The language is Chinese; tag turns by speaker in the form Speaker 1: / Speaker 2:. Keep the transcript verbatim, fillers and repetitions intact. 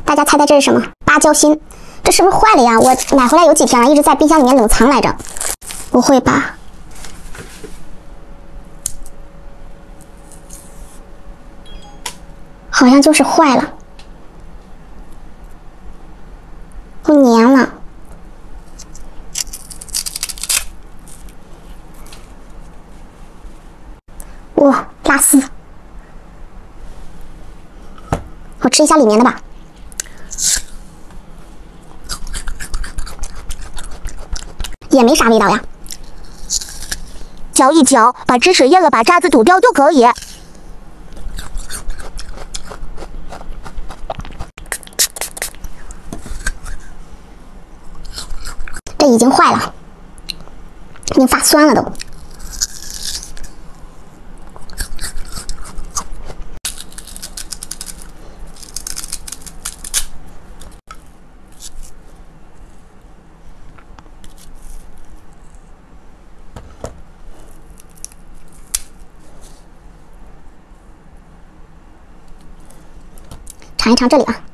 Speaker 1: 大家猜猜这是什么？芭蕉心，这是不是坏了呀？我买回来有几天了，一直在冰箱里面冷藏来着。不会吧？好像就是坏了，都粘了。哇，拉丝！我吃一下里面的吧。也没啥味道呀。
Speaker 2: 嚼一嚼，把汁水咽了，把渣子吐掉就可以。
Speaker 1: 这已经坏了，已经发酸了都。尝一尝这里啊。